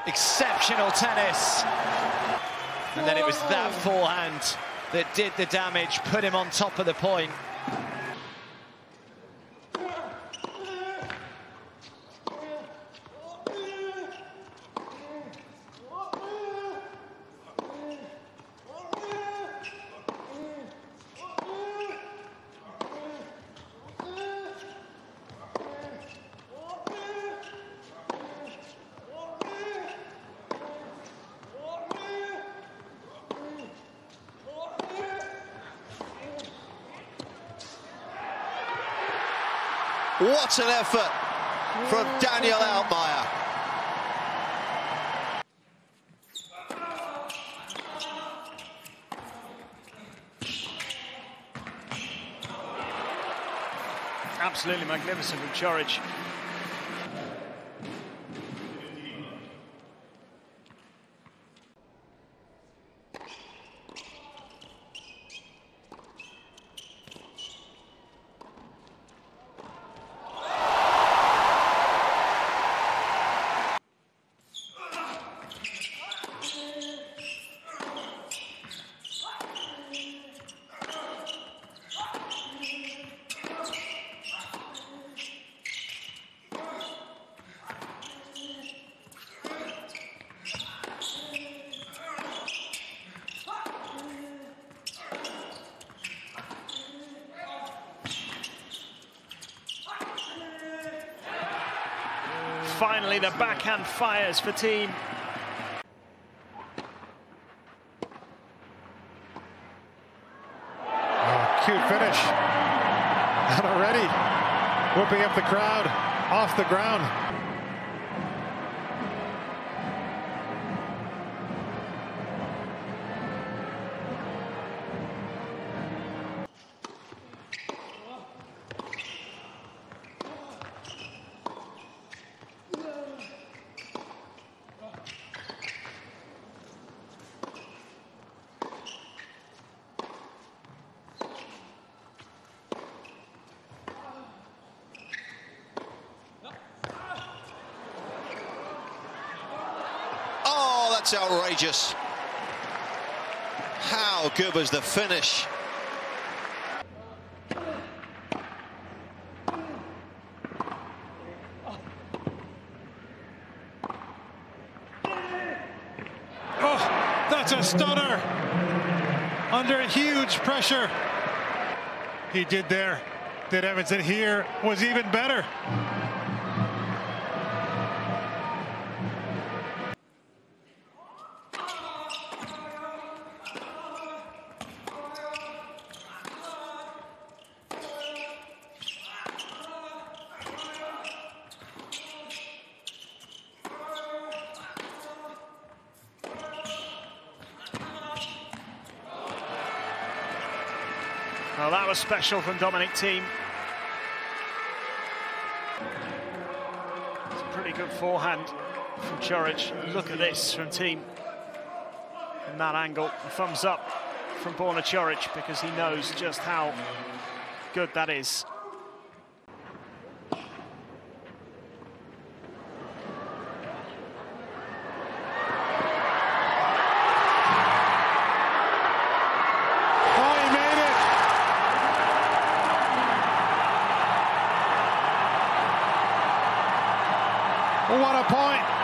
Exceptional tennis. And then it was that forehand that did the damage, put him on top of the point. What an effort from Daniel Altmaier. Absolutely magnificent from Coric. Finally, the backhand fires for team. Oh, cute finish. And already whooping up the crowd off the ground. That's outrageous. How good was the finish? Oh, that's a stunner. Under huge pressure. He did there. Did Evans, and here was even better. Well, that was special from Dominic Thiem. It's a pretty good forehand from Coric. Look at this from Thiem. From that angle, a thumbs up from Borna Coric because he knows just how good that is. What a point.